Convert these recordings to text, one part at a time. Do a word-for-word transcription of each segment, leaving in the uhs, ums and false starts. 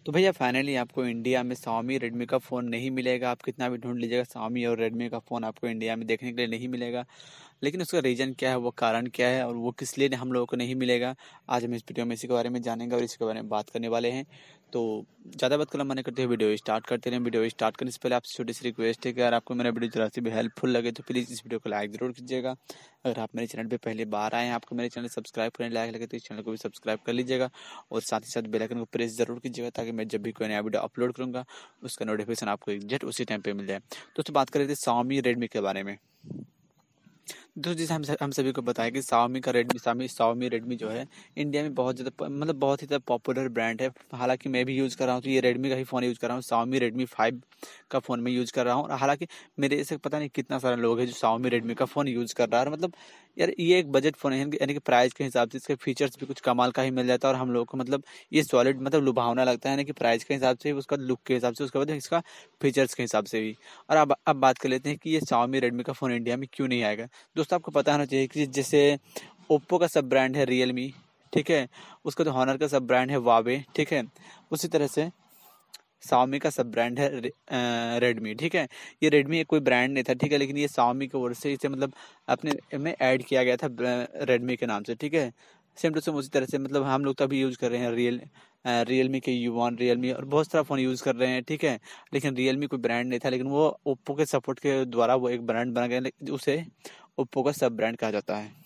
तो भैया फाइनली आपको इंडिया में Xiaomi Redmi का फ़ोन नहीं मिलेगा। आप कितना भी ढूंढ लीजिएगा Xiaomi और Redmi का फ़ोन आपको इंडिया में देखने के लिए नहीं मिलेगा। लेकिन उसका रीज़न क्या है, वो कारण क्या है और वो किस लिए हम लोगों को नहीं मिलेगा, आज हम इस वीडियो में इसी के बारे में जानेंगे और इसी के बारे में बात करने वाले हैं। तो ज़्यादा बात करना मना करते हुए वीडियो स्टार्ट करते हैं। वीडियो स्टार्ट करने से पहले आपसे छोटी सी रिक्वेस्ट है कि अगर आपको मेरा वीडियो जरा सी भी हेल्पफुल लगे तो प्लीज़ इस वीडियो को लाइक ज़रूर कीजिएगा। अगर आप मेरे चैनल पे पहली बार आए हैं, आपको मेरे चैनल सब्सक्राइब करने लायक लगे तो इस चैनल को भी सब्सक्राइब कर लीजिएगा और साथ ही साथ बेल आइकन को प्रेस ज़रूर कीजिएगा ताकि मैं जब भी कोई नया वीडियो अपलोड करूँगा उसका नोटिफिकेशन आपको एग्जैक्ट उसी टाइम पे मिल जाए। दोस्तों बात कर रहे थे Xiaomi Redmi के बारे में। तो जैसे हम हम सभी को बताया कि Xiaomi का रेडमी Xiaomi Xiaomi Redmi जो है इंडिया में बहुत ज़्यादा मतलब बहुत ही ज़्यादा पॉपुलर ब्रांड है। हालांकि मैं भी यूज़ कर रहा हूँ तो ये Redmi का ही फ़ोन यूज़ कर रहा हूँ, Xiaomi Redmi फाइव का फ़ोन में यूज़ कर रहा हूँ। और हालांकि मेरे ऐसे पता नहीं कितना सारा लोग है जो Xiaomi Redmi का फ़ोन यूज़ कर रहा है। और मतलब यार ये एक बजट फ़ोन है, यानी कि प्राइस के हिसाब से इसके फीचर्स भी कुछ कमाल का ही मिल जाता है और हम लोग को मतलब ये सॉलिड मतलब लुभावना लगता है ना कि प्राइस के हिसाब से, उसका लुक के हिसाब से, उसके बाद इसका फीचर्स के हिसाब से भी। और अब अब बात कर लेते हैं कि ये Xiaomi Redmi का फ़ोन इंडिया में क्यों नहीं आएगा। दोस्तों आपको पता होना चाहिए कि जैसे ओप्पो का सब ब्रांड है रियलमी, ठीक है, उसका तो हॉनर का सब ब्रांड है वावे, ठीक है, उसी तरह से Xiaomi का सब ब्रांड है रेडमी, ठीक है। ये रेडमी एक कोई ब्रांड नहीं था, ठीक है, लेकिन ये Xiaomi की ओर से इसे मतलब अपने में ऐड किया गया था रेडमी के नाम से, ठीक है। सेम टू सेम उसी तरह से मतलब हम लोग तो अभी यूज़ कर रहे हैं रियल रियलमी के यू वन रियलमी और बहुत सारा फ़ोन यूज़ कर रहे हैं, ठीक है। लेकिन रियलमी कोई ब्रांड नहीं था, लेकिन वो ओप्पो के सपोर्ट के द्वारा वो एक ब्रांड बना गया, लेकिन उसे ओप्पो का सब ब्रांड कहा जाता है।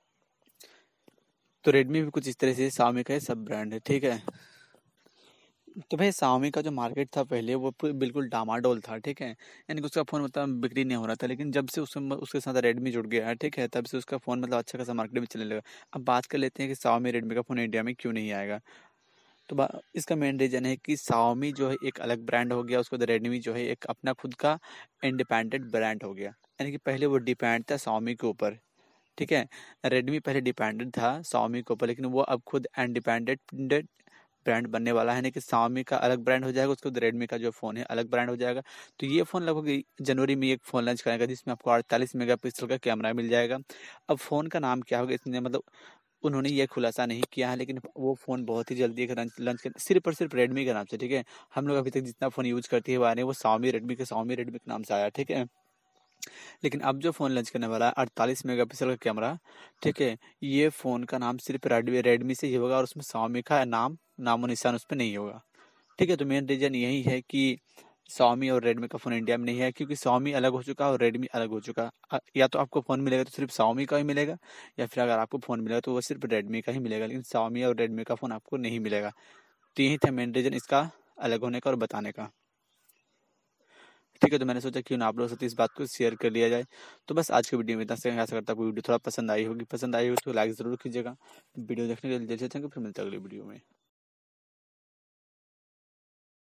तो रेडमी भी कुछ इस तरह से Xiaomi का सब ब्रांड है, ठीक है। तो भाई Xiaomi का जो मार्केट था पहले वो प बिल्कुल डामाडोल था, ठीक है। यानी कि उसका फ़ोन मतलब बिक्री नहीं हो रहा था, लेकिन जब से उसमें उसके साथ रेडमी जुड़ गया है, ठीक है, तब से उसका फ़ोन मतलब अच्छा खासा मार्केट में चलने लगा। अब बात कर लेते हैं कि Xiaomi Redmi का फ़ोन इंडिया में क्यों नहीं आएगा। तो बा इसका मेन रीज़न है कि Xiaomi जो है एक अलग ब्रांड हो गया, उसके बाद Redmi जो है एक अपना खुद का इंडिपेंडेंट ब्रांड हो गया। यानी कि पहले वो डिपेंड था Xiaomi के ऊपर, ठीक है। रेडमी पहले डिपेंडेंट था Xiaomi के ऊपर, लेकिन वो अब खुद इंडिपेंडेंट ब्रांड बनने वाला है ना कि Xiaomi का अलग ब्रांड हो जाएगा, उसके बाद रेडमी का जो फ़ोन है अलग ब्रांड हो जाएगा। तो ये फ़ोन लगभग जनवरी में एक फ़ोन लॉन्च करेगा जिसमें आपको अड़तालीस मेगापिक्सल का कैमरा मिल जाएगा। अब फ़ोन का नाम क्या होगा इसने मतलब उन्होंने ये खुलासा नहीं किया है, लेकिन वो फ़ोन बहुत ही जल्दी एक लॉन्च लॉन्च कर सिर्फ और सिर्फ रेडमी के नाम से, ठीक है। हम लोग अभी तक जितना फ़ोन यूज़ करते हुए आ रहे हैं वो Xiaomi Redmi के Xiaomi Redmi के नाम से आया, ठीक है। लेकिन अब जो फ़ोन लॉन्च करने वाला है अड़तालीस मेगापिक्सल का कैमरा, ठीक है, ये फ़ोन का नाम सिर्फ रेडमी रेडमी से ही होगा और उसमें Xiaomi का नाम नामो निशान उस पे नहीं होगा, ठीक है। तो मेन रीज़न यही है कि Xiaomi और Redmi का फ़ोन इंडिया में नहीं है क्योंकि Xiaomi अलग हो चुका है और Redmi अलग हो चुका है। अ, या तो आपको फ़ोन मिलेगा तो सिर्फ Xiaomi का ही मिलेगा या फिर अगर आपको फ़ोन मिलेगा तो वो सिर्फ Redmi का ही मिलेगा, लेकिन Xiaomi और Redmi का फ़ोन आपको नहीं मिलेगा। तो यही था मेन रीज़न इसका अलग होने का और बताने का। ठीक है, तो मैंने सोचा क्यों ना आप लोगों के साथ इस बात को शेयर कर लिया जाए। तो बस आज की वीडियो में इतना से आशा करता हूँ वीडियो थोड़ा पसंद आई होगी। पसंद आई हो तो लाइक ज़रूर कीजिएगा। वीडियो देखने के लिए जैसे थैंक यू, फिर मिलते हैं अगली वीडियो में।